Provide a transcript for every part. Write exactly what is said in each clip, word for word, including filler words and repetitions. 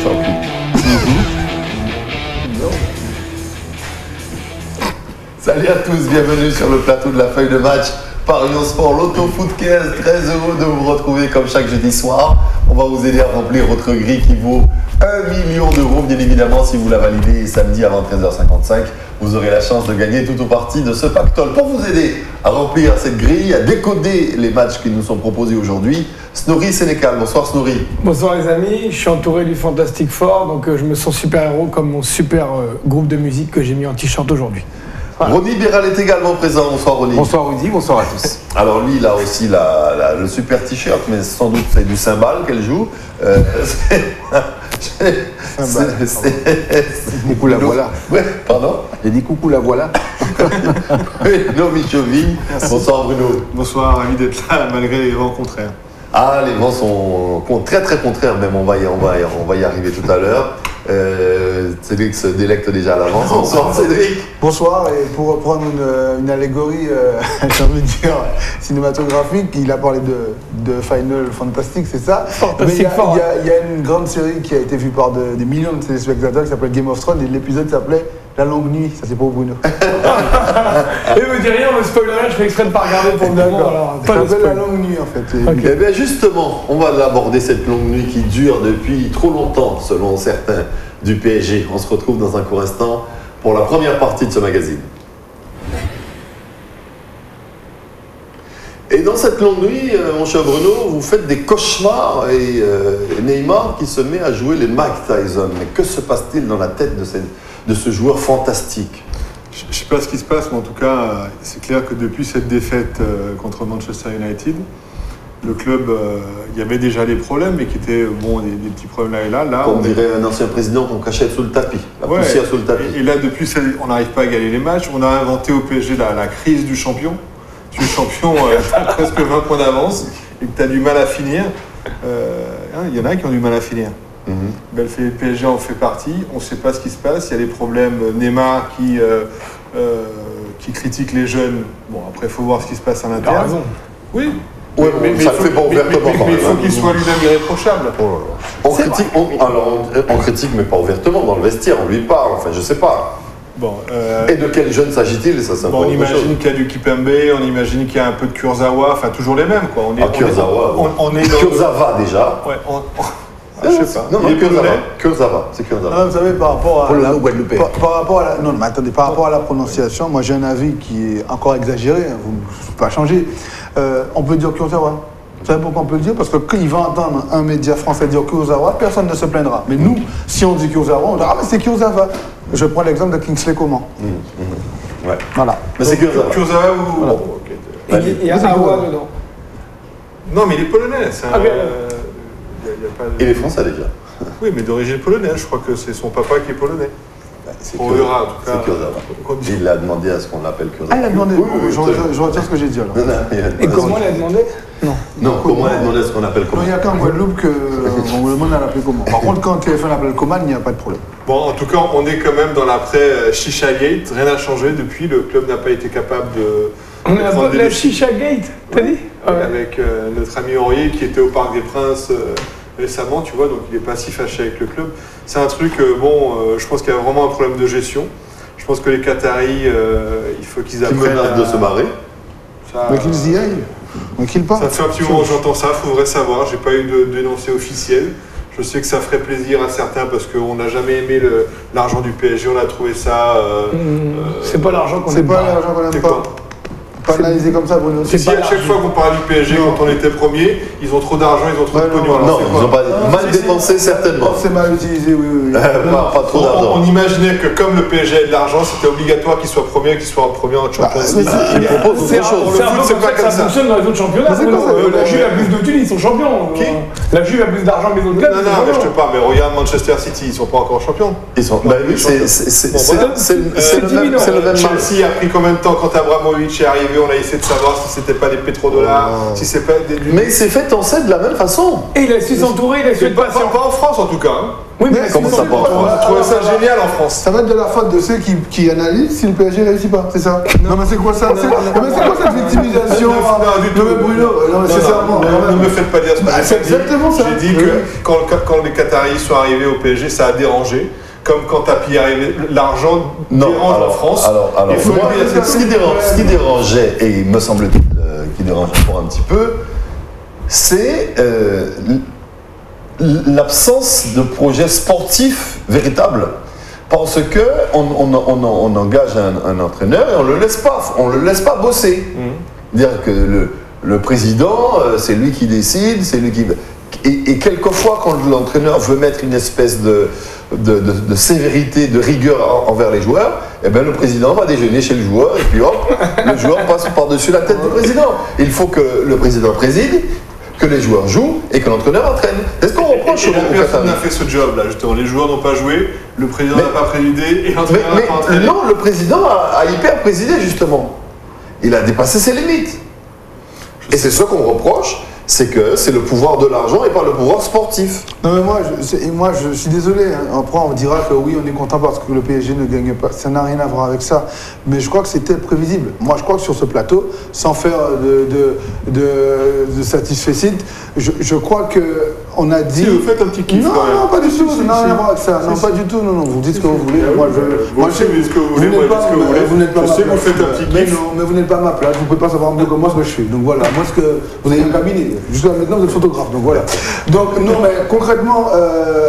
Champion. Salut à tous, bienvenue sur le plateau de la feuille de match Parions Sport Loto Foot quinze. Très heureux de vous retrouver comme chaque jeudi soir. On va vous aider à remplir votre grille qui vaut un million d'euros. Bien évidemment, si vous la validez samedi avant treize heures cinquante-cinq, vous aurez la chance de gagner tout au parti de ce pactole. Pour vous aider à remplir cette grille, à décoder les matchs qui nous sont proposés aujourd'hui, Snorri Sénécal. Bonsoir Snorri. Bonsoir les amis, je suis entouré du Fantastic Four, donc euh, je me sens super-héros comme mon super euh, groupe de musique que j'ai mis en t-shirt aujourd'hui. Voilà. Ronny Béral est également présent. Bonsoir Ronny. Bonsoir Rudy, bonsoir à tous. Alors lui, il a aussi la, la, le super t-shirt, mais sans doute c'est du cymbale qu'elle joue. Euh, coucou la voilà. Ouais, pardon. J'ai dit coucou la voilà. Bruno Michovi. Bonsoir Bruno. Bonsoir, ravi d'être là malgré les vents contraires. Ah, les vents sont très très contraires même, on va y, on va y, on va y arriver tout à l'heure. Euh, Cédric se délecte déjà à l'avance. Bonsoir Cédric. Bonsoir, et pour reprendre une, une allégorie, euh, j'ai envie de dire, cinématographique, il a parlé de, de Final Fantastic, c'est ça? Mais il y, y, y a une grande série qui a été vue par de, des millions de téléspectateurs qui s'appelle Game of Thrones, et l'épisode s'appelait La Longue Nuit, ça c'est pour Bruno. Et me dit rien, me spoil rien, je fais exprès de ne pas regarder pour le moment. Alors, ça s'appelle La Longue Nuit en fait. Okay. Eh bien justement, on va l'aborder cette longue nuit qui dure depuis trop longtemps, selon certains du P S G. On se retrouve dans un court instant pour la première partie de ce magazine. Et dans cette longue nuit, euh, mon cher Bruno, vous faites des cauchemars et euh, Neymar qui se met à jouer les Mike Tyson. Mais que se passe-t-il dans la tête de, cette, de ce joueur fantastique? Je ne sais pas ce qui se passe, mais en tout cas, c'est clair que depuis cette défaite euh, contre Manchester United, le club, euh, il y avait déjà des problèmes, mais qui étaient bon, des, des petits problèmes là et là. là Comme on dirait est... un ancien président qu'on cachait sous le tapis, la ouais, poussière sous le tapis. Et, et là, depuis, on n'arrive pas à gagner les matchs. On a inventé au P S G la, la crise du champion. Tu es champion, euh, tu as presque vingt points d'avance et que tu as du mal à finir. Euh, hein, il y en a qui ont du mal à finir. Mm-hmm. Ben, le P S G en fait partie. On ne sait pas ce qui se passe. Il y a des problèmes. Neymar qui, euh, euh, qui critique les jeunes. Bon, après, il faut voir ce qui se passe à l'intérieur. Il a raison. Oui. Ouais, mais, mais ça ne fait pas ouvertement. Mais, mais, mais il faut qu'il soit lui-même irréprochable. Oh on, critique, on, alors, on, on critique, mais pas ouvertement. Dans le vestiaire, on lui parle. Enfin, je ne sais pas. Bon, euh, et de quel jeune s'agit-il? Ça, c'est bon, on imagine qu'il y a du Kipembe, on imagine qu'il y a un peu de Kurzawa, enfin toujours les mêmes quoi. On est, ah, Kurzawa. On, on est dans Kurzawa déjà. Ouais, on, on, ah, je sais pas. Non, non, Kurzawa. Kurzawa, c'est Kurzawa. Ah, vous savez, par rapport à la, par, par rapport à la, non, mais attendez, par rapport à la prononciation, moi j'ai un avis qui est encore exagéré. Vous ne pouvez pas changer. Euh, on peut dire Kurzawa. Vous savez pourquoi on peut le dire? Parce que quand il va entendre un média français dire Kurzawa, personne ne se plaindra. Mais nous, si on dit Kurzawa, on dit ah mais c'est Kurzawa. Je prends l'exemple de Kingsley Coman. Mmh, mmh. Ouais. Voilà. Mais c'est Kurzawa. Kurzawa ou. Voilà. Oh, okay. Et il y a Awa dedans. Non, mais il est polonais. C'est un, okay. euh, y a, y a pas de... Il est français déjà. Oui, mais d'origine polonaise. Je crois que c'est son papa qui est polonais. C'est Kurzawa, en tout cas. C'est Kurzawa. Il a demandé à ce qu'on l'appelle Kurzawa. Ah, il a demandé. Oui, oui, je, oui, je, je retire ce que j'ai dit alors. Non, non, et comment il a demandé? Non. Non, comment il a demandé à ce qu'on appelle comment? Il n'y a qu'en Guadeloupe qu'on demande à l'appeler comment. Par contre, quand le téléphone appelle Coman, il n'y a pas de problème. Bon, en tout cas, on est quand même dans l'après Chicha Gate. Rien n'a changé depuis. Le club n'a pas été capable de. On a la, la Chicha Gate, t'as dit? Ouais, avec euh, notre ami Aurier qui était au Parc des Princes euh, récemment, tu vois, donc il n'est pas si fâché avec le club. C'est un truc, euh, bon, euh, je pense qu'il y a vraiment un problème de gestion. Je pense que les Qataris, euh, il faut qu'ils apprennent. Qui menacent de se barrer. Ça, mais qu'ils y aillent. Mais qu'ils partent. Ça fait un petit moment que j'entends ça, il faudrait savoir. J'ai pas eu de dénoncé officiel. Je sais que ça ferait plaisir à certains parce qu'on n'a jamais aimé l'argent du P S G, on a trouvé ça. Euh, mmh, euh, c'est pas l'argent qu'on aime. C'est pas l'argent qu'on aime pas. Pas analysé comme ça, Bruno. Si, si à chaque fois qu'on parle du P S G, non. Quand on était premier, ils ont trop d'argent, ils ont trop ouais, de pognon. Non, non ils n'ont pas non, mal si, dépensé si. Certainement. C'est mal utilisé, oui, oui. oui. Euh, pas, pas trop d'argent. On, on imaginait que comme le P S G a de l'argent, c'était obligatoire qu'il soit premier, qu'il soit premier en Champions League. Bah, il propose autre chose. Pour le foot, c'est pas comme ça. Ça fonctionne dans les autres championnats. La Juve a plus de thunes, ils sont champions. Qui? La Juve a plus d'argent que les autres clubs. Non, non, mais je te parle, mais regarde Manchester City, ils sont pas encore champions. Ils sont. Bah oui, c'est le même. Chelsea a pris combien de temps quand Abramovich est arrivé? On a essayé de savoir si c'était pas des pétrodollars, oh. si c'est pas des... Mais il s'est fait tenser de la même façon. Et il a su s'entourer, il a su être patient. Pas en France en tout cas. Hein. Oui, mais Comment ça part en France? Je trouvais ça génial en France. Ça va être de la faute de ceux qui, qui analysent si le P S G réussit pas, c'est ça? Non, mais c'est quoi ça? C'est- non, mais c'est quoi cette victimisation? Non, non, du tout. Non, mais Bruno, non, mais Non, sincèrement. non, ne me faites pas dire ce que Bah, j'ai c'est dit. exactement ça. J'ai dit Oui. que quand, quand les Qataris sont arrivés au P S G, ça a dérangé. Comme quand Tapi est arrivé, l'argent Non, dérange alors, en France. Alors, alors Il faut moi, le dire, ce, qui dérange, ce qui dérangeait, et il me semble-t-il euh, qui dérange encore un petit peu, c'est euh, l'absence de projet sportif véritable. Parce que on, on, on, on engage un, un entraîneur et on le laisse pas, on le laisse pas bosser. Mmh. Dire que le, le président, euh, c'est lui qui décide, c'est lui qui. Et, et quelquefois, quand l'entraîneur veut mettre une espèce de, de, de, de sévérité, de rigueur en, envers les joueurs, eh ben, le président va déjeuner chez le joueur et puis hop, le joueur passe par-dessus la tête du président. Il faut que le président préside, que les joueurs jouent et que l'entraîneur entraîne. Est-ce qu'on reproche Et au la personne Qatar? n'a fait ce job là, justement. Les joueurs n'ont pas joué, le président Mais- n'a pas présidé et Mais, l'entraîneur n'a mais pas entraîné. non, le président a, a hyper présidé justement. Il a dépassé ses limites. Et c'est ce qu'on reproche, c'est que c'est le pouvoir de l'argent et pas le pouvoir sportif. Non mais moi je, c'est- moi je suis désolé, hein. Après on dira que oui on est content parce que le P S G ne gagne pas, ça n'a rien à voir avec ça, mais je crois que c'était prévisible. Moi je crois que sur ce plateau, sans faire de, de, de, de satisfecit, je, je crois que on a dit... Si, vous faites un petit kiff Non, quand même. non, pas du tout, Si, ça n'a si, rien à si. voir avec ça, non Si, pas si. du tout, non, non, vous dites ce que vous si. voulez, Ah moi oui, je... vous moi, aussi, je- vous dites ce que vous voulez, n'êtes moi, je pas- dis ce que vous voulez. Vous n'êtes pas Je ma sais que vous place. faites un petit Mais kiff. non, mais vous n'êtes pas à ma place, vous ne pouvez pas savoir mieux que moi ce que je fais. Donc voilà, moi ce que vous avez un cabinet, jusqu'à maintenant vous êtes photographe, donc voilà. Donc non, mais concrètement, euh,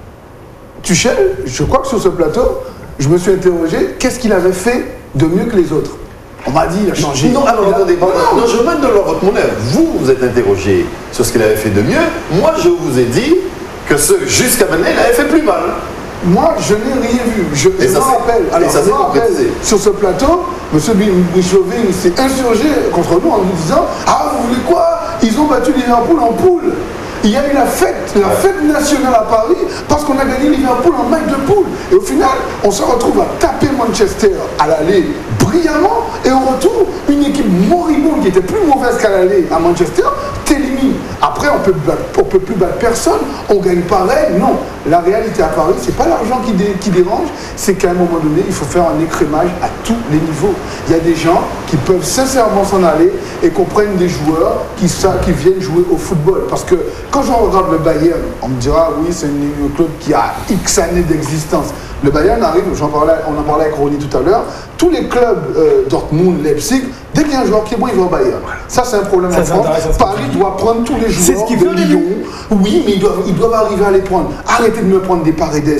Tuchel, je crois que sur ce plateau, je me suis interrogé, qu'est-ce qu'il avait fait de mieux que les autres? On m'a dit, il a changé. Non, alors Il a- attendez, pardon. Non, je veux mettre de votre monnaie. Vous, vous êtes interrogé sur ce qu'il avait fait de mieux. Moi, je vous ai dit que ce jusqu'à maintenant, il avait fait plus mal. Moi, je n'ai rien vu. Je, Et je ça me s'est- rappelle. et Alors, ça je s'est me rappelle, concrétisé. sur ce plateau, M. Bichovin s'est insurgé contre nous en nous disant ah, vous voulez quoi? Ils ont battu Liverpool en poule. Il y a eu la fête, la fête nationale à Paris parce qu'on a gagné Liverpool en match de poule. Et au final, on se retrouve à taper Manchester à l'aller brillamment et au retour, une équipe moribonde qui était plus mauvaise qu'à l'aller à Manchester t'élimine. Après, on peut ne peut plus battre personne, on gagne pareil. Non, la réalité à Paris, c'est pas l'argent qui, dé- qui dérange, c'est qu'à un moment donné, il faut faire un écrémage à tous les niveaux. Il y a des gens qui peuvent sincèrement s'en aller et qu'on prenne des joueurs qui, sa- qui viennent jouer au football. Parce que quand je regarde le Bayern, on me dira oui, c'est un club qui a X années d'existence. Le Bayern arrive, j'en parlais, on en parlait avec Ronny tout à l'heure, tous les clubs, euh, Dortmund, Leipzig, dès qu'il y a un joueur qui est bon, il va au Bayern. Ça, c'est un problème Ça, en c'est France. intéressant, ce que Paris doit prendre tous les C'est joueurs ce qu'il de fait au début. Lyon. Oui, mais ils doivent, ils doivent arriver à les prendre. Arrêtez de me prendre des Paredes.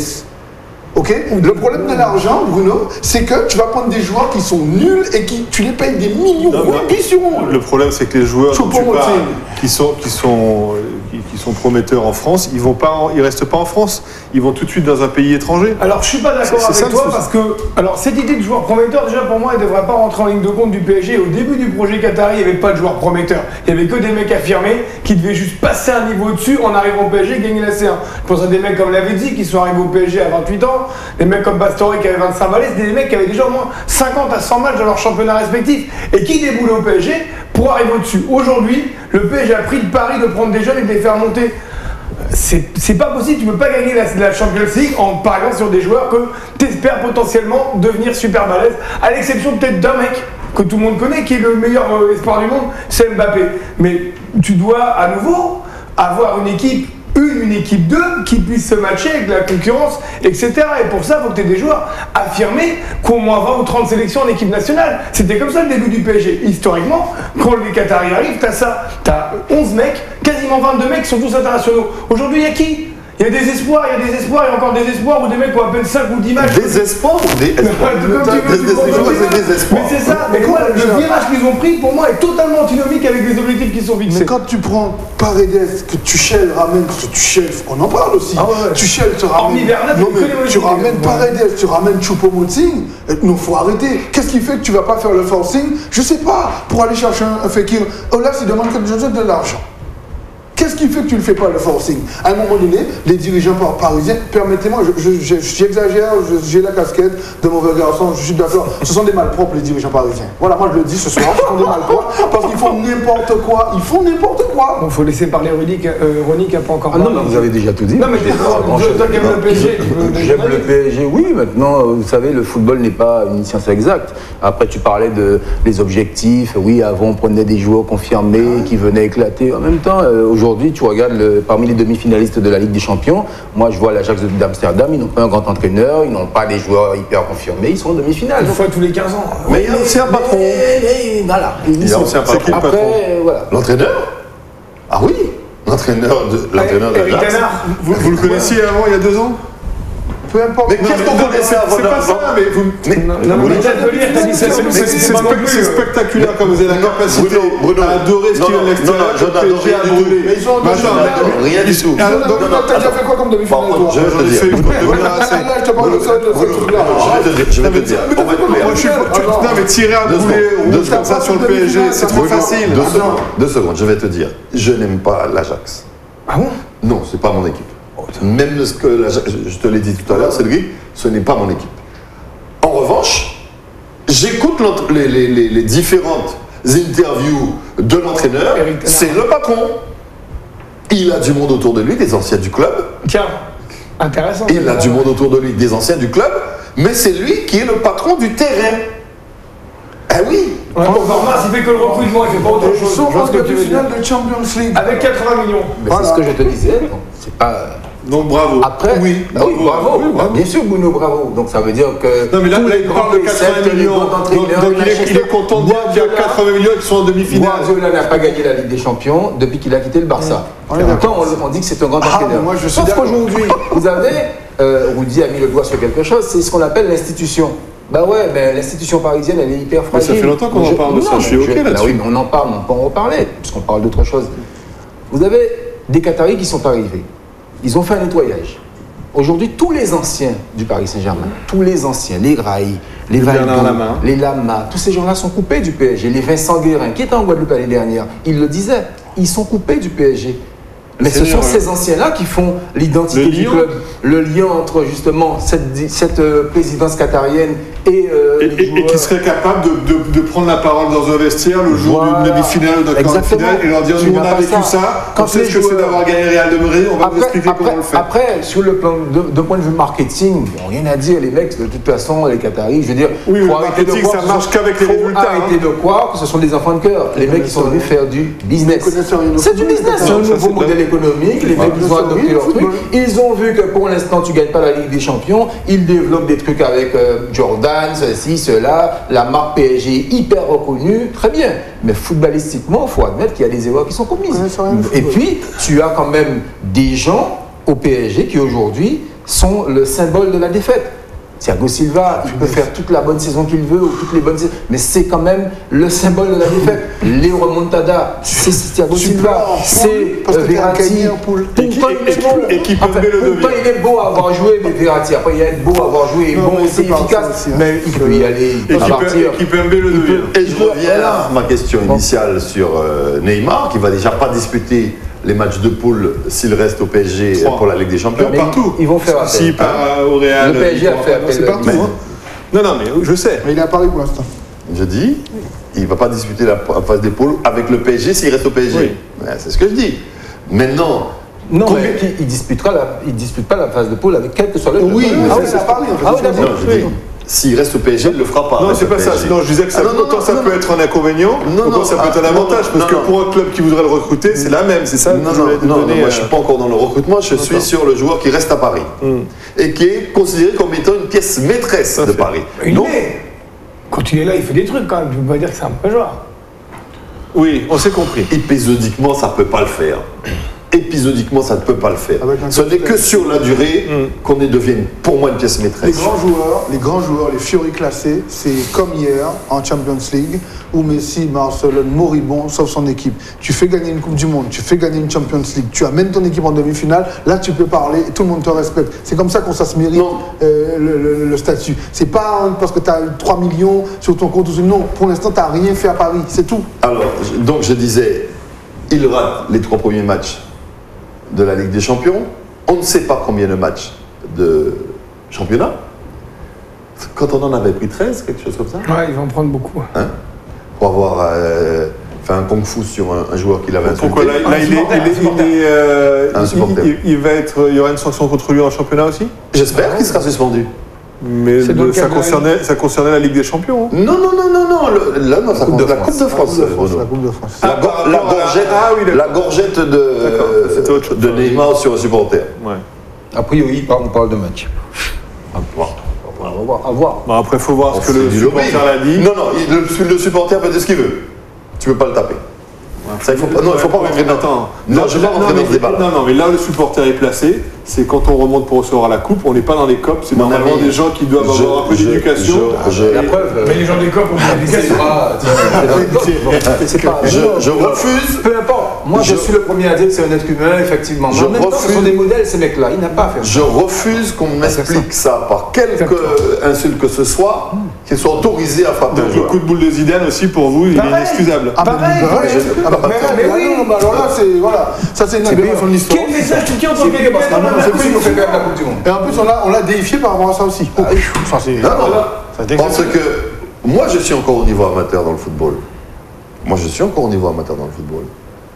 Ok? Le problème de l'argent, Bruno, c'est que tu vas prendre des joueurs qui sont nuls et qui tu les payes des millions. Non, non. Rugby sur ongle. Le problème, c'est que les joueurs dont tu Choupo-Moting. parles, qui sont, qui, sont, euh, qui, qui sont prometteurs en France, ils vont pas, en- ils restent pas en France. Ils vont tout de suite dans un pays étranger. Alors, je suis pas d'accord C'est- c'est avec ça, toi le parce que, alors, cette idée de joueur prometteur, déjà pour moi, elle devrait pas rentrer en ligne de compte du P S G. Au début du projet Qatari, il n'y avait pas de joueurs prometteurs. Il y avait que des mecs affirmés qui devaient juste passer un niveau au-dessus en arrivant au P S G et gagner la C un. Je pense à des mecs comme Lavezzi qui sont arrivés au P S G à vingt-huit ans, des mecs comme Pastore qui avait vingt-cinq balais, c'était des mecs qui avaient déjà au moins cinquante à cent matchs dans leur championnat respectif et qui déboulaient au P S G pour arriver au-dessus. Aujourd'hui, le P S G a pris le pari de prendre des jeunes et de les faire monter. C'est c'est pas possible, tu peux pas gagner la, la Champions League en pariant sur des joueurs que tu espères potentiellement devenir super balèzes, à l'exception peut-être d'un mec que tout le monde connaît, qui est le meilleur euh, espoir du monde, c'est Mbappé. Mais tu dois à nouveau avoir une équipe, une, une équipe deux, qui puisse se matcher avec la concurrence, et cetera. Et pour ça, il faut que tu aies des joueurs affirmés, qui ont au moins vingt ou trente sélections en équipe nationale. C'était comme ça le début du P S G. Historiquement, quand les Qataris arrivent, tu as ça. Tu as onze mecs, quasiment vingt-deux mecs qui sont tous internationaux. Aujourd'hui, il y a qui? Il y a des espoirs, il y a des espoirs, il y a encore des espoirs où des mecs ont à peine cinq ou dix matchs. Des espoirs ou des espoirs? Comme tu veux, tu Des- des- comprends des- bien. des espoirs. Mais c'est ça, mais moi, le virage qu'ils ont pris, pour moi, est totalement antinomique avec les objectifs qui sont fixés. Mais quand tu prends Paredes, que Tuchel ramène, parce que Tuchel, faut qu'on en parle aussi. Ah ouais, ouais. Tuchel te ramène. Hormis Bernat, non, il connaît mais moi, tu je ramènes dis. Paredes, tu ramènes Choupo-Moting. Euh, Non, faut arrêter. Qu'est-ce qui fait que tu vas pas faire le forcing? Je sais pas, pour aller chercher un, un Fekir. Oh là, il demande que de de l'argent. Qu'est-ce qui fait que tu ne fais pas le forcing? À un moment donné, les dirigeants par- parisiens, permettez-moi, je- je- je- j'exagère, je- j'ai la casquette de mauvais garçon, je suis d'accord. Ce sont des malpropres, les dirigeants parisiens. Voilà, moi je le dis ce soir, ce sont des malpropres parce qu'ils font n'importe quoi. Ils font n'importe quoi. Bon, faut laisser parler Ronnie, euh, Ronnie qui n'a pas encore Ah non, parlé. mais vous avez déjà tout dit. Non, mais t'es toi, toi qui aimes le P S G. tu veux- J'aime le P S G, oui. Maintenant, euh, vous savez, le football n'est pas une science exacte. Après, tu parlais de les objectifs. Oui, avant, on prenait des joueurs confirmés qui venaient éclater. En même temps, euh, aujourd'hui, tu regardes le- parmi les demi-finalistes de la Ligue des Champions. Moi, je vois l'Ajax d'Amsterdam. Ils n'ont pas un grand entraîneur. Ils n'ont pas des joueurs hyper confirmés. Ils sont en demi-finale. Une fois tous les quinze ans. Mais il y a aussi un patron. Mais- mais- voilà. Ils Il y a sont- aussi un C'est qui patron. le patron? Après, euh, voilà. L'entraîneur? Ah oui, l'entraîneur de l'entraîneur de Eric l'Ajax. Canard. Vous, vous le connaissiez avant, il y a deux ans? Peu importe. Mais qu'est-ce qu'on connaissait avant C'est pas ça, mais vous. Mais Non, non, Bruno, mais t'as de lire, t'as dit ça. C'est mais c'est- c'est c'est pas spec- non plus, c'est euh, spectaculaire comme vous avez la capacité Bruno, Bruno. à adorer ce Non, qui est non, de l'extérieur, non, non, je que le n'adore P S G rien a du tout. brûlé. Mais ils sont en Machin, demi-finale. mais- rien du tout. Alors, donc, T'as déjà fait quoi comme demi-finale, Par toi? contre, je vais J'en te ai dire. fait une coupe de Ouais, Bernard Arnault. là, je te parle de ça, de ce truc-là. Je vais te dire, je vais te dire. On va être clair. Moi, je suis. tu- Non, mais tirer un Deux boulet secondes, deux rouge comme ça secondes. sur le P S G, c'est trop Bruno, facile. Deux secondes, deux secondes, je vais te dire. Je n'aime pas l'Ajax. Ah bon? Non, c'est pas mon équipe. Même ce que l'Ajax- je te l'ai dit tout à l'heure, Cédric, ce n'est pas mon équipe. En revanche, j'écoute l'entre- les, les- les- les différentes interviews de l'entraîneur. Eric Tenard. C'est le patron. Il a du monde autour de lui, des anciens du club. Tiens, intéressant. Il a du monde autour de lui, des anciens du club. Mais c'est lui qui est le patron du terrain. Ah oui. Ouais, bon, Varmas, il fait que le recrutement, il fait pas autre Ils chose. sont Je vois en ce que tu veux dire. demi-finale de Champions League. Avec quatre-vingts millions. Mais Voilà. c'est ce que je te disais. donc C'est pas. Donc bravo. Après, oui, bah oui, bravo. Oui, bravo. Bien sûr, Bruno, bravo. Donc ça veut dire que. Non, mais là, tous là, les il grands parle de concepts, quatre-vingts les millions. grands Donc, entraîneurs, donc il, est, Manchester- il est content de dire qu'il y a Guardiola- quatre-vingts millions qui sont en demi-finale. Guardiola n'a pas gagné la Ligue des Champions depuis qu'il a quitté le Barça. On est Et d'accord. pourtant, on, on dit que c'est un grand Ah, entraîneur. mais moi, je suis Sauf d'accord. qu'aujourd'hui, vous avez, euh, Rudy a mis le doigt sur quelque chose, c'est ce qu'on appelle l'institution. Bah ouais, mais l'institution parisienne, elle est hyper Mais ça fragile. fait longtemps qu'on en Je- parle de ça, non, je suis mais ok bah là-dessus. oui, mais on en parle, mais on peut en reparler, puisqu'on parle d'autre chose. Vous avez des Qataris qui sont arrivés. Ils ont fait un nettoyage. Aujourd'hui, tous les anciens du Paris Saint-Germain, tous les anciens, les Rai, les Le Bernard Valdo, Lama. les Lama, tous ces gens-là sont coupés du P S G. Les Vincent Guérin, qui était en Guadeloupe l'année dernière, il le disait, ils sont coupés du P S G. Mais ce Seigneur, sont ouais. ces anciens-là qui font l'identité Le du lien. club, le lien entre justement cette, cette euh, présidence qatarienne et, euh, Et, les et- et joueurs. qui serait capable de, de- de prendre la parole dans un vestiaire le jour Voilà. d'une demi-finale ou d'un quart de Exactement. finale et leur dire Tu nous n'as on a pas vécu ça. ça, Quand on sait les ce que c'est joueurs- d'avoir gagné Real de Madrid, on va vous Après, expliquer après, comment on le fait. après, sur le plan de, de point de vue marketing, bon, rien à dire, les mecs, de toute façon, les Qataris, je veux dire, Oui, faut le arrêter de marketing, croire ça que ce marche sont- qu'avec les faut résultats, Arrêter hein. de croire que ce sont des enfants de cœur. Les mecs qui sont venus faire du business. Ils connaissent rien au C'est du football, business, c'est ils un connaissent- ça, nouveau c'est modèle vrai. économique. Les mecs, ils ont connaissent adopté rien au leur truc. football. Ils ont vu que pour l'instant, tu gagnes pas la Ligue des Champions. Ils développent des trucs avec euh, Jordan, ceci, cela. La marque P S G hyper reconnue, très bien. Mais footballistiquement, il faut admettre qu'il y a des erreurs qui sont commises. connaissent rien au Et football. puis, tu as quand même des gens au P S G qui aujourd'hui sont le symbole de la défaite. Thiago Silva, il peut faire toute la bonne saison qu'il veut ou toutes les bonnes saisons, mais c'est quand même le symbole de la défaite. Léo Remontada, c'est Thiago Tu Silva, pleures en poule c'est parce euh, que t'es un Verratti. gagné en poule. Pourtant, Et qui- il est et qui- bon. et qui peut Enfin, lever le pourtant, devis. il est beau à avoir joué, mais Verratti. Après, il est beau à avoir joué, il est Non, bon mais aussi, c'est pas ça efficace, aussi, hein. mais il peut y aller, il peut Équipe, partir. équipe M B le devient. Et je reviens à ma question initiale sur euh, Neymar, qui va déjà pas disputer les matchs de poule s'il reste au P S G Trois. pour la Ligue des Champions. Mais Partout. ils vont faire appel. S'il part au Real, Le P S G ils a vont- fait appel. C'est partout. Mais- hein. Non, non, mais je sais. Mais il est à Paris pour l'instant. Je dis, il va pas disputer la la phase des poules avec le P S G s'il reste au P S G. Oui. Ouais, c'est ce que je dis. Maintenant, Non, combien- mais il, il disputera la, il dispute pas la phase de poule avec quel que soit le club. Oui, mais ah c'est- oui, c'est à Paris, en fait. Ah oui, c'est d'accord. non, je dis, s'il reste au P S G, il ne le fera pas. Non, avec c'est le pas ça. P S G. Sinon, je disais que ça, Ah, non, non, autant ça non, peut non. être un inconvénient, Non, autant non, ça peut être ah, un avantage. non, parce non, que pour un club qui voudrait le recruter, c'est la même, c'est ça que Non, je non, voulais te non, donner, non, moi euh, je suis pas encore dans le recrutement, je suis sur le joueur qui reste à Paris et qui est considéré comme étant une pièce maîtresse de fait. Paris. Il Donc, est. Quand il est là, il fait des trucs quand même. Je ne peux pas dire que c'est un mauvais joueur. Oui, on s'est compris. épisodiquement, ça ne peut pas le faire. Épisodiquement, ça ne peut pas le faire. Avec un Ce n'est que capitaine. sur la durée qu'on est devienne, pour moi, une pièce Les maîtresse. grands joueurs, les grands joueurs, les Fiori classés, c'est comme hier en Champions League où Messi, Barcelone, moribond, sauf son équipe. Tu fais gagner une Coupe du Monde, tu fais gagner une Champions League, tu amènes ton équipe en demi-finale, là tu peux parler et tout le monde te respecte. C'est comme ça qu'on ça se mérite Non. euh, le, le- le statut. C'est pas hein, parce que tu as trois millions sur ton compte. Non, pour l'instant, tu n'as rien fait à Paris, c'est tout. Alors, je- donc je disais, il rate les trois premiers matchs de la Ligue des Champions. On ne sait pas combien de matchs de championnat. Quand on en avait pris treize, quelque chose comme ça. Ouais, ils vont en prendre beaucoup. Hein, pour avoir euh, fait un kung-fu sur un, un joueur qu'il avait insulté. Pourquoi là, là, il, est, il, est, il, est, euh, Un supporter. il, il, il va être, il y aura une sanction contre lui en championnat aussi? J'espère qu'il sera suspendu. Mais C'est dans le- le ça, cadre de la concernait, ça concernait la Ligue des Champions. Hein. Non, non, non, non, non. Le- là, non, ça Coupe compte de la Coupe de France, La Coupe de France, Bruno. la Coupe de France. La, Ah, go- par la rapport à la- gorgette, Ah oui, d'accord. la gorgette de, D'accord, c'était autre chose. de Neymar sur un supporter. Ouais. A priori, on parle de match. À voir. À voir. À voir. Bon, après, il faut voir On ce que fait le du supporter lobbying. l'a dit. Non, non, il- le, le supporter peut dire ce qu'il veut. Tu peux pas le taper. Ça, il faut pas, non, il faut pas Ouais, rentrer dans. attends. Non, je vais pas non, rentrer mais, dans ce débat. non, non, mais là où le supporter est placé, c'est quand on remonte pour recevoir la coupe, on n'est pas dans les copes, c'est Mon normalement ami, des gens qui doivent je- avoir un peu je- d'éducation. je- je- La preuve. Mais les gens des copes ont pas d'éducation. C'est pas. Je, non, je non. refuse. Peu importe. Moi, je, Je- suis le premier à dire que c'est un être humain, effectivement. Mais Je en même temps, ce refuse- sont des modèles, ces mecs-là. Ils n'ont pas à faire ça. Je refuse qu'on m'explique ça par quelque insulte que ce soit, qu'ils soient autorisés à frapper un Donc le joueur. coup de boule de Zidane aussi, pour vous, il est Pareil. inexcusable. Ah, bah, Pareil, bah, pareil. ouais, ah, bah, Mais- attends, mais bah, oui. non, bah, alors là, c'est. Voilà. Ça, c'est une aberration de l'histoire. Quel message tu tiens en tant C'est bien parce qu'Équateur qu'on dans la a fait nous fait quand même la Coupe Coupe du Monde. Et en plus, on l'a, on l'a déifié par rapport à ça aussi. Oh, ça, c'est. Non, non, Ça, c'est parce que moi, je suis encore au niveau amateur dans le football. Moi, je suis encore au niveau amateur dans le football.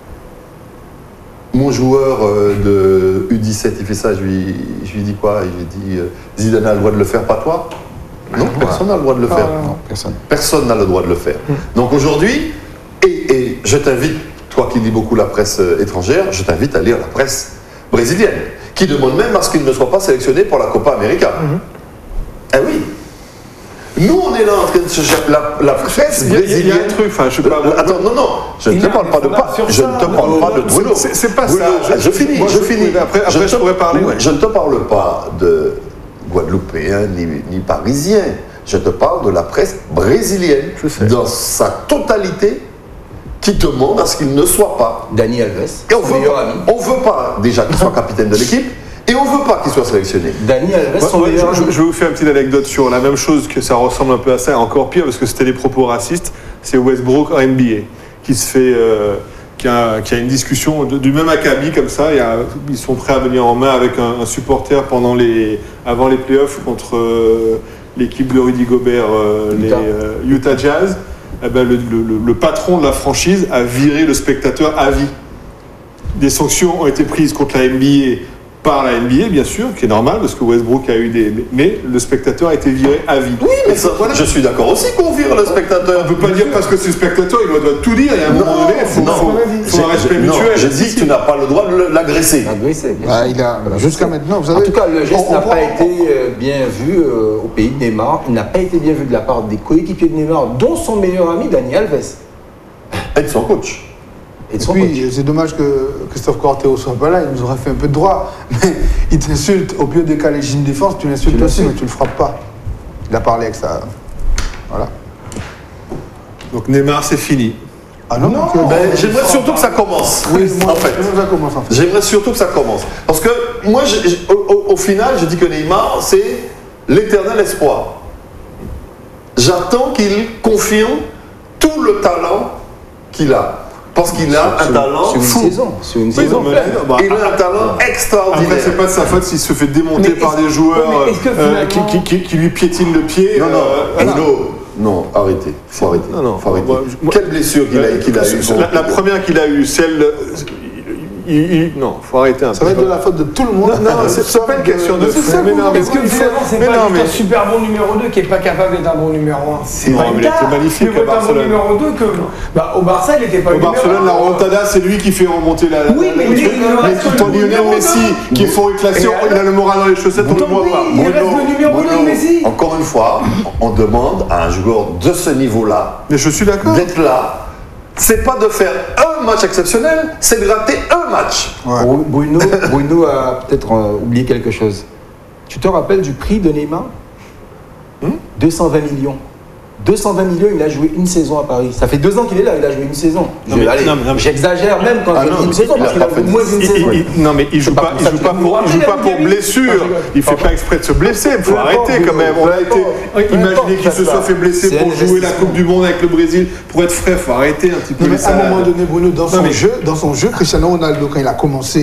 Mon joueur euh, de U dix-sept, il fait ça, je lui, je lui dis quoi? Je lui dis, euh, Zidane a le droit de le faire, pas toi? Non, personne n'a le droit de le faire. Non, personne. Personne n'a le droit de le faire. Donc aujourd'hui, et, et je t'invite, toi qui lis beaucoup la presse euh, étrangère, je t'invite à lire la presse brésilienne, qui demande même à ce qu'il ne soit pas sélectionné pour la Copa América. Eh oui. Nous, on est là en train de se chercher la, la presse Il y a- il y a brésilienne. un truc, enfin, je sais pas. Euh, Attends, non, non, je ne Il te a parle des pas de pas. fondations Je sur ne ça. te parle pas de Bruno. C'est- c'est pas Bruno, ça. Je- Je finis, moi, je je- finis. après- après, te- je pourrais parler. Ouais, je ne te parle pas de Guadeloupéen ni, ni Parisien. Je te parle de la presse brésilienne, Je sais. dans sa totalité, qui demande à ce qu'il ne soit pas. Dani Alves, Et on son veut meilleur pas, ami. on veut pas déjà qu'il soit capitaine de l'équipe, et on veut pas qu'il soit sélectionné. Dani Alves, son Moi, meilleur je, ami. je vais vous faire une petite anecdote sur la même chose, que ça ressemble un peu à ça, et encore pire parce que c'était des propos racistes. C'est Westbrook en N B A qui se fait, euh, qui, a, qui a une discussion de- du même acabit comme ça. Il y a- ils sont prêts à venir en main avec un, un supporter pendant les, avant les playoffs contre euh, l'équipe de Rudy Gobert, euh, les Utah. euh, Utah Jazz. Eh ben, le, le- le patron de la franchise a viré le spectateur à vie. Des sanctions ont été prises contre la N B A par la N B A, bien sûr, qui est normal, parce que Westbrook a eu des... Mais le spectateur a été viré à vie. Oui, mais ça, je suis d'accord aussi qu'on vire le spectateur. On ne peut pas dire parce que c'est le spectateur, il doit, doit tout dire, et à un moment donné, il faut, non. faut- faut J'ai- un respect j'ai- non, mutuel. je dis que tu n'as pas le droit de le- l'agresser. Agressé, bien Ah, sûr. il a, Voilà, jusqu'à c'est- maintenant, vous En savez. tout cas, le geste on- n'a on pas prend- été euh, bien vu euh, au pays de Neymar. Il n'a pas été bien vu de la part des coéquipiers de Neymar, dont son meilleur ami, Dani Alves. Et de son coach. Et de Et son coach. puis, c'est dommage que Christophe Corteo soit pas là, il nous aurait fait un peu de droit. Mais il t'insulte, au lieu de cas légitime défense, tu l'insultes Tu aussi, l'insultes. mais tu le frappes pas. Il a parlé avec ça. Voilà. Donc Neymar, c'est fini. Ah non, non, Ben, j'aimerais surtout que ça commence. Oui, moi, en fait. ça commence en fait. J'aimerais surtout que ça commence. Parce que moi, je- je- au, au- au final, je dis que Neymar, c'est l'éternel espoir. J'attends qu'il confirme tout le talent qu'il a. Parce qu'il a un talent Sur une fou. saison. Sur une Oui, saison. non, mais- bah, Il a un talent extraordinaire. Après, c'est pas de sa faute s'il se fait démonter Mais par est-ce- des joueurs ouais, mais est-ce que euh, qui, finalement- qui- qui- qui lui piétinent le pied. Non, non, euh, voilà. Bruno, non, arrêtez. Faut arrêter. Non, non, Faut arrêter. moi, je- moi- Quelle blessure qu'il a, qu'il a eue. la, la première qu'il a eue, celle. Il, il- non, faut arrêter un Ça peu. va être de la faute de tout le monde. Non, non, c'est c'est pas une question de. C'est ça, mais non, mais Est-ce que finalement, c'est mais pas non, juste mais- un super bon numéro deux qui est pas capable d'être un bon numéro un? C'est Non, pas mais une il était tare. magnifique Il faut à être un bon Barcelone. numéro deux que. Bah, au Barça, il était pas Au numéro Barcelone, un. la remontada, c'est lui qui fait remonter la. Oui, mais la- lui, le- il mais reste quand le Lionel numéro Messi, deux. qui font une classation, Et il a le moral dans les chaussettes, on le Tant voit oui, pas. il reste le numéro deux de Messi. Encore une fois, on demande à un joueur de ce niveau-là Mais je suis d'accord. d'être là. C'est pas de faire un match exceptionnel, c'est de rater un match. Ouais. Bru- Bruno, Bruno a peut-être euh, oublié quelque chose. Tu te rappelles du prix de Neymar deux cent vingt millions. deux cent vingt millions, il a joué une saison à Paris. Ça fait deux ans qu'il est là, il a joué une saison. Non, Je- mais- allez, non, mais- non, mais- j'exagère même quand Ah je non, dis une mais saison, il a parce qu'il a pas fait joué moins de- d'une Il- saison. il- il- non mais il joue C'est pas pas, pour il ça joue que pas tu pour, me il joue rappelles, pas pour Gabi. blessure. Il fait pas exprès de se blesser. Il faut Peu arrêter importe, quand même. On peu a été. importe. Peu Imaginez importe, qu'il se ça, soit fait blesser c'est pour un jouer la investissement. Coupe du Monde avec le Brésil. Pour être frais, faut arrêter un petit peu Non, les mais à un salades. moment donné, Bruno, dans son, mais- jeu, dans son jeu, Cristiano Ronaldo, quand il a commencé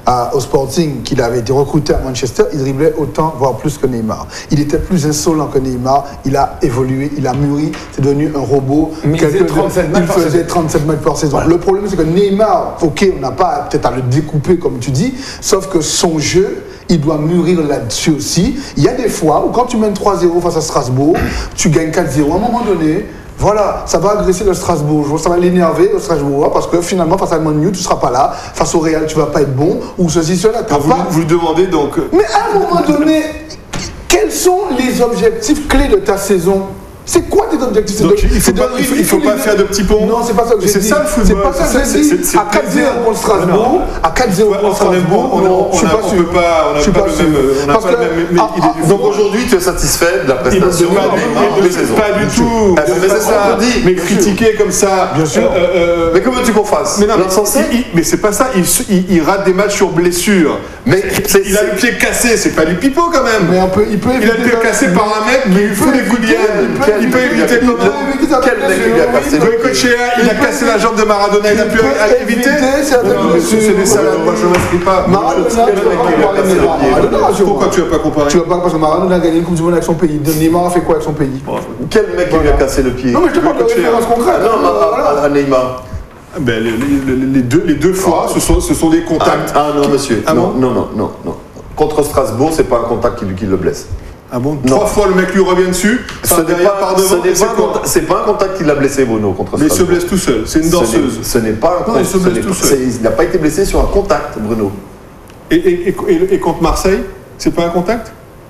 à- au Sporting, qu'il avait été recruté à Manchester, il driblait autant, voire plus que Neymar. Il était plus insolent que Neymar, il a évolué, il a mûri, c'est devenu un robot. Mais il Quelqu'un faisait de- trente-sept matchs il par faisait saison. trente-sept matchs par saison. Le problème, c'est que Neymar, ok, on n'a pas peut-être à le découper comme tu dis, sauf que son jeu, il doit mûrir là-dessus aussi. Il y a des fois où quand tu mènes trois zéro face à Strasbourg, tu gagnes quatre zéro. À un moment donné, voilà, ça va agresser le Strasbourg, ça va l'énerver le Strasbourg, parce que finalement, face à Man U, tu ne seras pas là. Face au Real, tu ne vas pas être bon, ou ceci, cela. t'as Alors, vous, pas- vous le demandez donc. euh, Mais à un moment donné, quels sont les objectifs clés de ta saison? C'est quoi tes objectifs? C'est Donc, de- il faut c'est de pas- il faut- il faut pas ridiculiser- faire de petits ponts. Non, c'est pas ça que Mais j'ai c'est dit. ça, le football. C'est pas ça C'est que ça, j'ai c'est- dit. c'est À quatre zéro plaisir. contre Strasbourg, à quatre zéro Ouais, contre enfin, mais bon, Strasbourg, on a- non, on je suis a- pas on sûr. peut pas- on n'a Je suis pas pas le sûr. même- on n'a Parce pas le que- même- mais ah, il est ah, du Donc aujourd'hui, tu es satisfait de la prestation Pas de du- Neymar mais- de saison. Pas du tout. Ah, mais c'est ça qu'on dit. Mais critiquer comme ça. Bien sûr. euh, euh, Mais comment tu qu'on fasse Mais non, mais, L'insensé il- il- mais c'est pas ça. Il, se- il- il rate des matchs sur blessure. Mais c'est- Il a le pied cassé. C'est pas du pipeau quand même. Mais on peut, il peut Il a le pied éviter- cassé par un mec qui lui fout des coups de éviter- liane. il peut Il peut éviter- éviter il peut comment éviter sa Quel mec lui a cassé le Goïcoechea, il a Il peut cassé la jambe de Maradona. Il a pu peut éviter. éviter certaines Non, mais C'est blessures. des salades. Moi, je m'inscris pas. Maradona, Quel tu vas mec pas qui lui a comparer cassé le Neymar. pied Maradona, je vois. Pourquoi tu vas pas comparer? Tu vas pas parce que Maradona a gagné une Coupe du Monde avec son pays. Neymar a fait quoi avec son pays? Quel mec qui lui a cassé le pied Non, mais je te parle de Goïcoechea. référence concrète. Ah non, mais à- Voilà. à, à Neymar. Ben, les, les- les deux, les deux fois, ce sont, ce sont des Ah, contacts. ah non, monsieur. Ah non, bon non, non, non, non. Contre Strasbourg, c'est pas un contact qui, qui le blesse. Ah bon Non. Trois fois, le mec lui revient dessus. Ce Par n'est derrière, pas, par ce devant. n'est et pas c'est un quoi contact- c'est pas un contact qui l'a blessé, Bruno, contre Mais il se Strasbourg. blesse tout seul. C'est une Ce n'est- danseuse. Ce n'est pas un Non, il se ce blesse n'est tout pas- seul. c'est- Il n'a pas été blessé sur un contact, Bruno. Et, et, et, et- et contre Marseille, c'est pas un contact?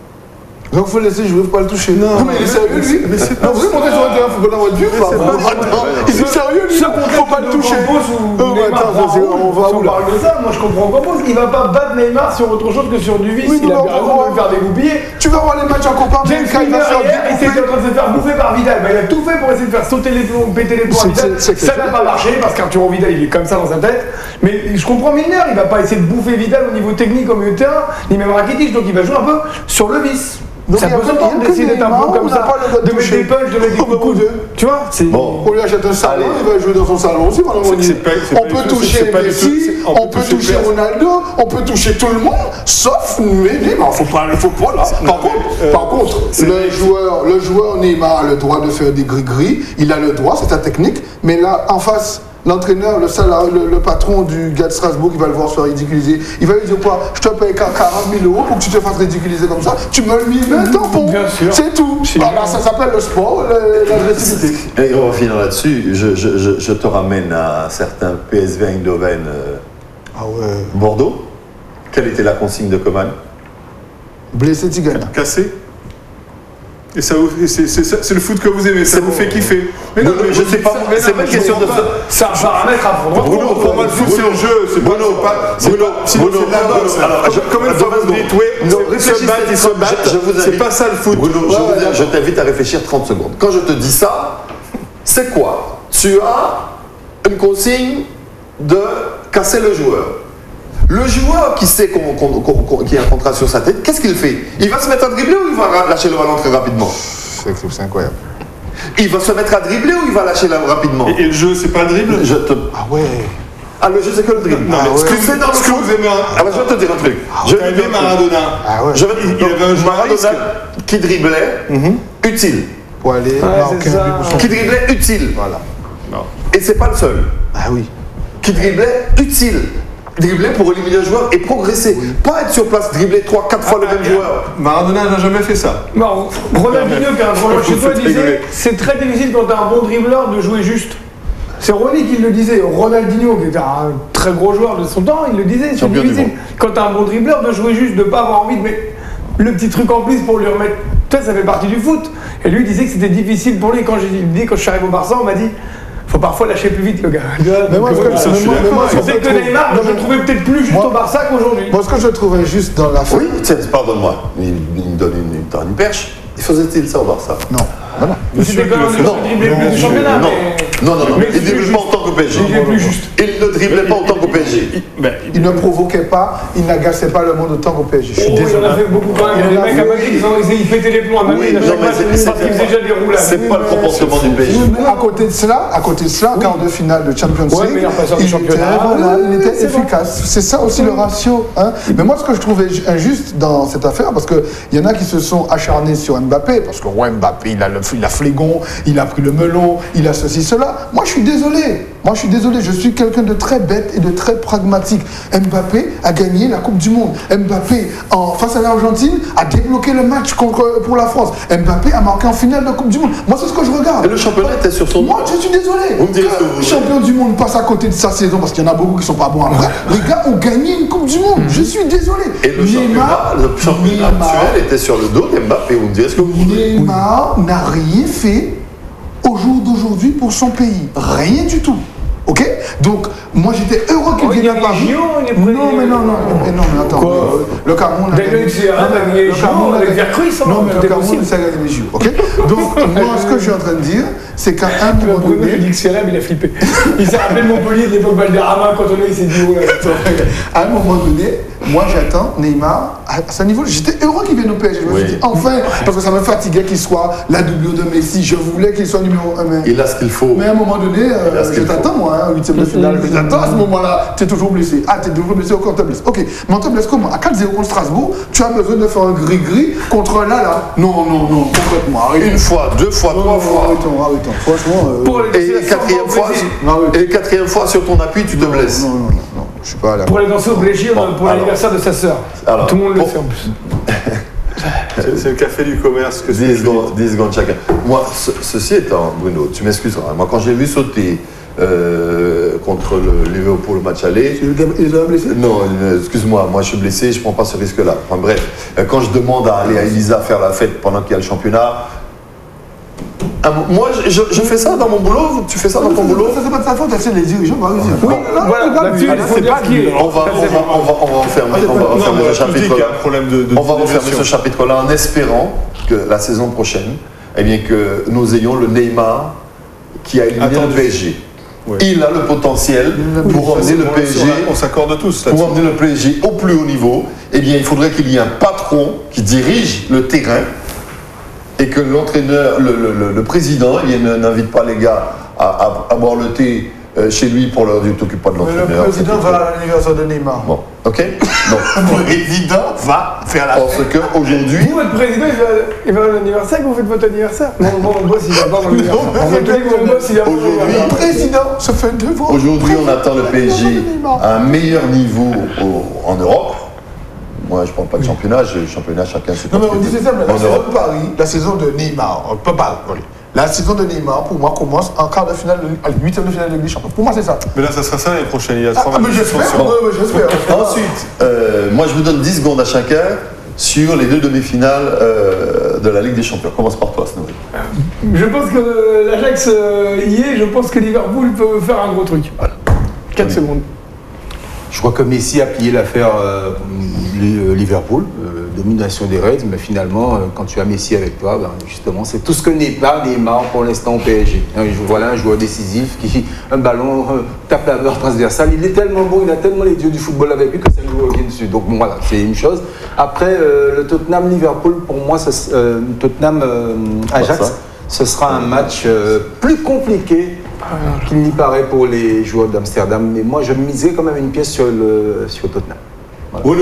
Donc faut le laisser jouer, faut pas le toucher. Non, mais il est sérieux lui. mais c'est Non, pas vous montez sur le terrain, faut qu'on envoie du Mais c'est pas- Attends, il est sérieux lui. Ce contexte Faut pas le de toucher. Campos où Oh, mais Neymar attends, prend c'est- un rouge, on va si où on là? parle de ça, moi je comprends Campos, il va pas battre Neymar sur autre chose que sur du vice, Oui, il mais a on bien raison comprend. de le faire dégoupiller. Tu vas voir les matchs en Copa James América, il Milner va se faire hier, il était en découper. train de se faire bouffer par Vidal. Bah, il a tout fait pour essayer de faire sauter les plombs, péter les plombs à C'est- Vidal. c'est- c'est Ça n'a pas marché parce qu'Arturo Vidal il est comme ça dans sa tête. Mais je comprends Milner, il va pas essayer de bouffer Vidal au niveau technique au milieu de terrain, ni même Rakitic, donc il va jouer un peu sur le vice. Donc, Ça il y a peut que- s'entendre il y a que d'essayer d'être un Neymar, peu comme on n'a ça, pas le droit de de mettre toucher. des punches, de mettre des Oh, coups de bah, mon coude. Dieu. Tu vois, c'est. Bon. On lui achète un salon, Allez. il va jouer dans son salon aussi, madame Monnier. c'est pas- c'est On pas peut du tout- toucher c'est pas du Messi, tout- c'est- on on peut peut toucher toucher personne. Ronaldo, on peut toucher tout le monde, sauf Neymar. Faut pas, faut pas là. Par contre, euh, par contre, c'est- le joueur, le joueur Neymar a le droit de faire des gris-gris. Il a le droit, c'est sa technique. Mais là, en face, l'entraîneur, le, salarié, le, le patron du gars de Strasbourg, il va le voir se faire ridiculiser. Il va lui dire quoi? Je te paye quarante mille euros pour que tu te fasses ridiculiser comme ça. Tu me le mets un tampon. Bien sûr. C'est tout. Voilà, ça s'appelle le sport, le- l'agressivité. Et on va finir là-dessus. Je, je- je- je te ramène à un certain P S V Eindhoven euh, Ah ouais. Bordeaux. Quelle était la consigne de Coman? Blessé Tigana. Cassé. Et ça vous- et c'est c'est ça- c'est le foot que vous aimez, ça C'est vous bon. fait kiffer. Mais Non, non, mais je sais pas, mais c'est non, pas mais une question je de comprends ça. pas. C'est un paramètre à prendre en compte. Bruno, Pour moi, le foot, c'est un jeu, c'est pas, Bruno, c'est pas, c'est Bruno, pas, sinon Bruno, c'est de la Bruno, boxe. alors, je- Comme une fois vous dites, oui, Non, ils se réfléchissez, battent, ils se je- battent, je vous c'est invite- pas ça le foot. Bruno, je, Ouais, vous- ouais, je t'invite à réfléchir trente secondes. Quand je te dis ça, c'est quoi? Tu as une consigne de casser le joueur. Le joueur qui sait qu'on- qu'on- qu'on- qu'on- qu'il y a un contrat sur sa tête, qu'est-ce qu'il fait? Il va se mettre à dribbler ou il va lâcher le ballon très rapidement? C'est c'est incroyable. Il va se mettre à dribbler ou il va lâcher le rapidement? Et, et le jeu, c'est pas le dribble. Je te... Ah ouais. Ah, le jeu, c'est que le dribble. Non, mais ce ce que que tu sais dans le ce que foot- vous aimez, hein. Ah, bah, je vais te dire un truc. Je vais te T'as dire aimé un truc. Maradona. Ah ouais. Je vais te- Il avait un jeu à Maradona risque. qui driblait, utile. Pour aller Ouais, marquer c'est un ça. but pour son Qui driblait, utile. Voilà. Et c'est pas le seul. Ah oui. Qui driblait, utile. Dribbler pour éliminer un joueur et progresser. Pas être sur place, dribbler trois, quatre fois le même joueur. Maradona n'a jamais fait ça. Non, Ronaldinho, qui est un grand joueur chez toi, Faites disait rigoler. c'est très difficile quand t'as un bon dribbleur de jouer juste. C'est Ronny qui le disait. Ronaldinho, qui était un très gros joueur de son temps, il le disait. C'est Champion du difficile. monde. Quand t'as un bon dribbleur de jouer juste, de pas avoir envie de mettre le petit truc en plus pour lui remettre. Toi, ça fait partie du foot. Et lui, il disait que c'était difficile pour lui. Quand j'ai dit, quand je suis arrivé au Barça, on m'a dit. Faut parfois lâcher plus vite le gars. Mais moi, Donc, ce que- voilà. mais moi- suis mais d'accord. moi, ce Je que sais je que trouve- Neymar, Non, je le mais- trouvais peut-être plus juste Moi- au Barça qu'aujourd'hui. Moi, ce que je trouvais juste dans la fin. Oui, tiens, pardonne-moi. Il, il me donne une, une, une perche. Faisait-il ça au Barça? Non. Voilà. C'était quand même Non, le dribblé plus du championnat. non, mais- non, non, non, mais il ne dribble juste. pas autant que P S G. Il est plus juste. Il ne driblait pas autant que P S G. Il ne provoquait pas, il n'agaçait pas le monde autant qu'au P S G. Je suis Oh, il désolé. en a fait beaucoup quand même. Il y a des Il en a mecs à fait- Madrid, ils, ont- ils pétaient les plombs à Madrid. Oui, à non, chaque mais match, c'est- parce qu'ils faisaient déjà des roulades. C'est pas le comportement du P S G. Oui, mais à côté de cela, à côté de cela, quart de finale de Champions Ouais, League, meilleur passeur du il était, championnat. voilà, il était C'est bon. efficace. C'est ça aussi le ratio. Hein. Mais moi, ce que je trouvais injuste dans cette affaire, parce qu'il y en a qui se sont acharnés sur Mbappé, parce que ouais, Mbappé, il a le il a flégon, il a pris le melon, il a ceci, cela. Moi, je suis désolé. Moi, je suis désolé. Je suis quelqu'un de très bête et de très pragmatique. Mbappé a gagné la Coupe du Monde. Mbappé, en, face à l'Argentine, a débloqué le match contre, pour la France. Mbappé a marqué en finale de Coupe du Monde. Moi, c'est ce que je regarde. Et le championnat était sur son Moi, je suis désolé. Vous me direz ce que vous Le voulez. champion du monde passe à côté de sa saison parce qu'il y en a beaucoup qui sont pas bons après. Les gars ont gagné une Coupe du Monde. Je suis désolé. Et le championnat, le championnat actuel était sur le dos d'Mbappé. Vous me direz ce que vous voulez. Neymar n'a rien fait au jour d'aujourd'hui pour son pays. Rien du tout. Ok? Donc, moi j'étais heureux qu'il Oh, il vienne y a à Paris. les J O, il est prêt. Non, mais non, non, mais non, mais attends. Quoi euh, Le Cameroun a Daniel gagné. Xerra Non, mais a gagné les le J O, Cameroun a avec gagné- Vercruis, ça, Non, mais tout le est Cameroun, possible. ça a gagné les J O. Ok? Donc, moi, ce que je suis en train de dire, c'est qu'à un moment Bruno, donné. j'ai dit que c'est rêve, il a flippé. Il s'est rappelé de Montpellier de l'époque Valderrama quand on est, il s'est dit, oh là, À un moment donné, moi j'attends Neymar à ce niveau. J'étais heureux qu'il vienne au P S G. Je me Oui. suis dit enfin, parce que ça me fatiguait qu'il soit la doublure de Messi. Je voulais qu'il soit numéro un. Mais, Il a ce qu'il faut. mais à un moment donné, euh, Il a ce je qu'il t'attends moi, hein, huitième de finale. Je t'attends à ce moment-là. Tu es toujours blessé. Ah, tu es toujours blessé, encore on te blesse. Ok, mais on te blesse comment? À quatre zéro contre Strasbourg, tu as besoin de faire un gris-gris contre là, là. Non, non, non, complètement. Arrêtons. Une fois, deux fois, Non, trois non, fois. Arrêtons, arrêtons. Franchement. euh, Pour les Et danser quatrième au fois, Brésil. Non, oui. et quatrième fois sur ton appui, tu te blesses. Non, non, non, non, je suis pas là. Pour aller danser au Brésil Bon, pour alors. l'anniversaire de sa sœur. Alors, Tout le monde le pour- sait en plus. C'est c'est le café du commerce que c'est. dix secondes, dix secondes chacun. Moi, ce- ceci étant, Bruno, tu m'excuseras. Moi, quand j'ai vu sauter euh, contre le Liverpool au match aller, Il est déjà blessé? non, euh, excuse-moi, moi je suis blessé, je prends pas ce risque-là. Enfin bref, euh, quand je demande à aller à Elisa faire la fête pendant qu'il y a le championnat, un mo- moi je, je- je fais ça dans mon boulot, tu fais ça dans ton boulot. Ça, c'est pas de sa faute, c'est les dirigeants. Bah, oui, Oui, voilà, là-dessus, il faut dire qu'il est. On va, on va, on va, on va refermer, on va Non, refermer moi, ce je dis qu'il y chapitre-là. a un problème de, de On va refermer dimension. ce chapitre-là en espérant que la saison prochaine, eh bien, que nous ayons le Neymar qui a éliminé Attendu. le P S G. Oui. Il a le potentiel pour emmener le On- P S G, on- On s'accorde tous pour là-dessus. emmener le P S G au plus haut niveau. Eh bien, il faudrait qu'il y ait un patron qui dirige le terrain et que l'entraîneur, le, le- le- le président, eh bien, ne- n'invite pas les gars à, à- à boire le thé euh, chez lui pour leur dire t'occupe pas de Mais l'entraîneur. le président c'est tout. va à l'anniversaire de Neymar. Bon, ok. Donc, Le président va faire la parce qu'aujourd'hui, Vous, votre président, il va, il va à l'anniversaire que vous faites votre anniversaire. Non, moi, mon boss, il va pas à mon anniversaire. On va te dire que mon boss, il va pas à mon Aujourd'hui, anniversaire. Le président se fait un devoir. Aujourd'hui, on attend le P S G à un meilleur niveau au- en Europe. Moi, je ne parle pas de championnat, le championnat, chacun sait Non, mais on dit c'est simple, la en saison Europe. de Paris, la saison de Neymar, on peut pas. Allez. La saison de Neymar, pour moi, commence en quart de finale, de- à huitième de finale de Ligue des Champions. Pour moi, c'est ça. Mais là, ça sera ça l'année prochaine. Il y a Ah, trois ah, mais matchs de j'espère, suspension. ouais, ouais, j'espère. Ensuite, euh, moi, je vous donne dix secondes à chacun sur les deux demi-finales euh, de la Ligue des Champions. Commence par toi, Snowy. Je pense que l'Ajax euh, y est, je pense que Liverpool peut faire un gros truc. Voilà. quatre secondes. Je crois que Messi a plié l'affaire euh, Li- euh, Liverpool, euh, domination des Reds, mais finalement, euh, quand tu as Messi avec toi, ben, justement, c'est tout ce que n'est pas Neymar pour l'instant au P S G. Un jou- voilà un joueur décisif qui, un ballon, euh, tape la barre transversale. Il est tellement bon, il a tellement les dieux du football avec lui que ça nous revient dessus. Donc bon, voilà, c'est une chose. Après, euh, le Tottenham-Liverpool, pour moi, ça, s- euh, Tottenham-Ajax, ça. ce sera un match euh, plus compliqué qu'il n'y paraît pour les joueurs d'Amsterdam. Mais moi, je misais quand même une pièce sur, le, sur Tottenham. Bruno,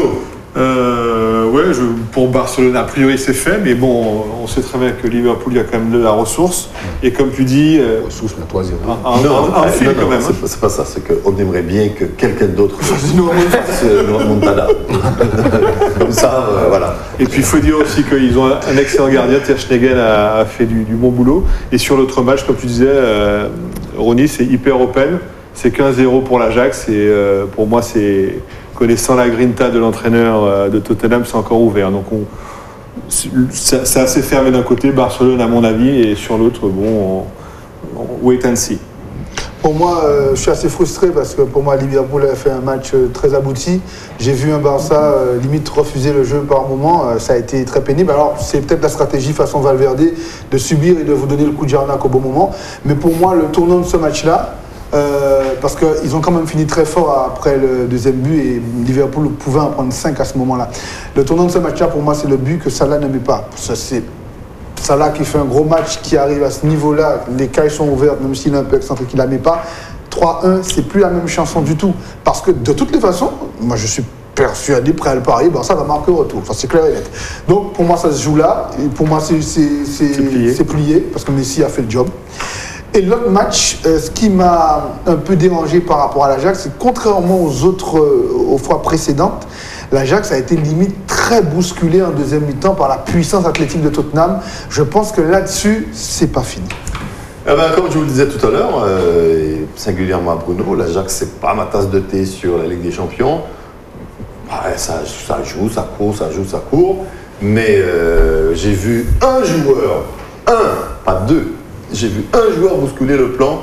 euh, ouais, je, pour Barcelone, a priori c'est fait, mais bon, on sait très bien que Liverpool, il y a quand même de la ressource. Et comme tu dis, euh, Ressources, mais trois zéro. un, un, un, un fil non, quand non, même. c'est hein. pas- c'est pas ça. C'est qu'on aimerait bien que quelqu'un d'autre fasse le remontada. Comme ça, euh, voilà. Et puis il faut dire aussi qu'ils ont un excellent gardien, Ter Stegen a, a fait du, du bon boulot. Et sur l'autre match, comme tu disais, euh, Ronny, c'est hyper open. C'est quinze zéro pour l'Ajax. Et euh, pour moi, c'est connaissant la grinta de l'entraîneur euh, de Tottenham, c'est encore ouvert. Donc on, c'est c'est assez fermé d'un côté, Barcelone à mon avis, et sur l'autre, bon, on, on wait and see. Pour moi, euh, je suis assez frustré parce que pour moi, Liverpool a fait un match euh, très abouti. J'ai vu un Barça euh, limite refuser le jeu par moment. Euh, ça a été très pénible. Alors, c'est peut-être la stratégie façon Valverde de subir et de vous donner le coup de jarnac au bon moment. Mais pour moi, le tournant de ce match-là, euh, parce qu'ils ont quand même fini très fort après le deuxième but et Liverpool pouvait en prendre cinq à ce moment-là. Le tournant de ce match-là, pour moi, c'est le but que Salah ne met pas. Ça, c'est Salah qui fait un gros match, qui arrive à ce niveau-là, les cailles sont ouvertes, même s'il est un peu excentrique, il ne la met pas. trois un, c'est plus la même chanson du tout. Parce que de toutes les façons, moi je suis persuadé, prêt à le parier, ben ça va marquer au retour. Ça c'est clair et net. Donc pour moi ça se joue là. Et pour moi c'est plié. plié, parce que Messi a fait le job. Et l'autre match, euh, ce qui m'a un peu dérangé par rapport à l'Ajax, c'est que contrairement aux autres, euh, aux fois précédentes, l'Ajax a été limite très bousculé en deuxième mi-temps par la puissance athlétique de Tottenham. Je pense que là-dessus, c'est pas fini. Eh ben, comme je vous le disais tout à l'heure, euh, et singulièrement à Bruno, l'Ajax, c'est pas ma tasse de thé sur la Ligue des Champions. Ouais, ça, ça joue, ça court, ça joue, ça court. Mais euh, j'ai vu un joueur, un, pas deux, j'ai vu un joueur bousculer le plan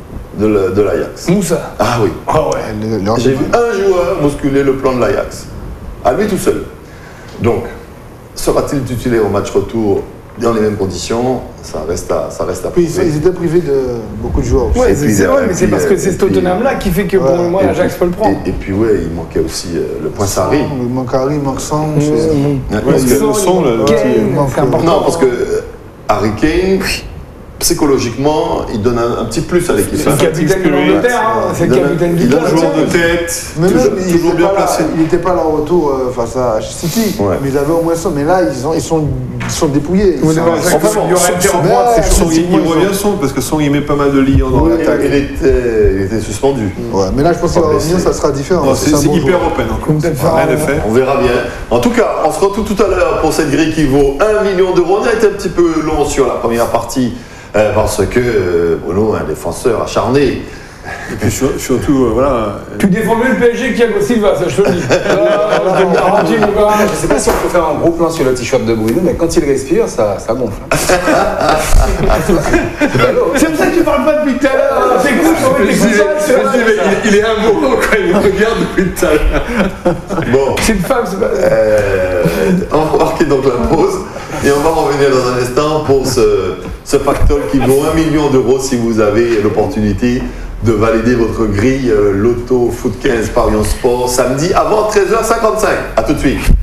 de l'Ajax. Moussa. Ah oui. Ah ouais. J'ai vu un joueur bousculer le plan de l'Ajax. À lui tout seul. Donc, sera-t-il titulaire au match retour dans les mêmes conditions? Ça reste à, ça reste à Puis ils étaient privés de beaucoup de joueurs. Ouais, c'est vrai, mais c'est parce que c'est ce Tottenham-là qui fait que pour ouais, moi, l'Ajax peut le prendre. Et, et puis, ouais, il manquait aussi euh, le point Sarri. Il manque Harry, il manque Sang. Ouais, il y a le son, le petit- C'est important. Non, parce que euh, Harry Kane, psychologiquement, il donne un, un petit plus à l'équipe. C'est le capitaine de l'Angleterre, hein. C'est le Il donne- capitaine du il donne club. un Joueur de tête, Mais toujours, même, il toujours était bien pas là- placé. il n'était pas là au retour euh, face à City. Ouais. Mais ils avaient au moins ça. Mais là, ils, ont, ils, sont, ils sont dépouillés. Ils Ouais, sont- d'accord, Enfin, c'est bon, il y aurait son- été son- en droite, ouais, c'est Son, chaud. il, il revient son, parce que son, il met pas mal de liens dans Oui, l'attaque. il, était, il était suspendu. Ouais, mais là, je pense qu'il va Oh, mais revenir, c'est- ça sera différent. Non, parce que C'est un c'est bon hyper joueur. open encore. Comme peut-être faire Rien un- n'est fait. On verra bien. En tout cas, on se retrouve tout à l'heure pour cette grille qui vaut un million d'euros. On a été un petit peu long sur la première partie euh, parce que euh, Bruno est un défenseur acharné. Et puis sur- surtout, euh, voilà. Tu défends mieux le P S G que Thiago Silva, ça je te le dis. Ah, je te le garantis, mon gars. Je ne sais pas si on peut faire un gros plan sur le t-shirt de Bruno, mais quand il respire, ça, ça gonfle. C'est pour ça que tu parles pas depuis tout à l'heure. T'écoutes, on met tes coups de balle, c'est vrai. il, il est amoureux quand il me regarde depuis tout à l'heure. Bon, C'est une femme, c'est pas. euh, on va marquer donc la pause et on va revenir dans un instant pour ce, ce pactole qui vaut un million d'euros si vous avez l'opportunité de valider votre grille euh, Loto Foot quinze Paris en Sport samedi avant treize heures cinquante-cinq. A tout de suite.